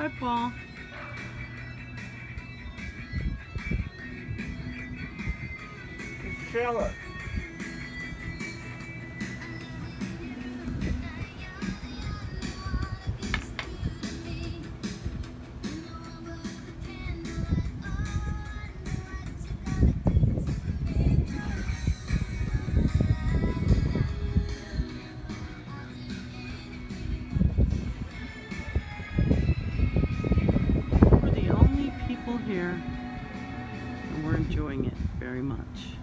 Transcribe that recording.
Hi, Paul. Shower. We're the only people here, and we're enjoying it very much.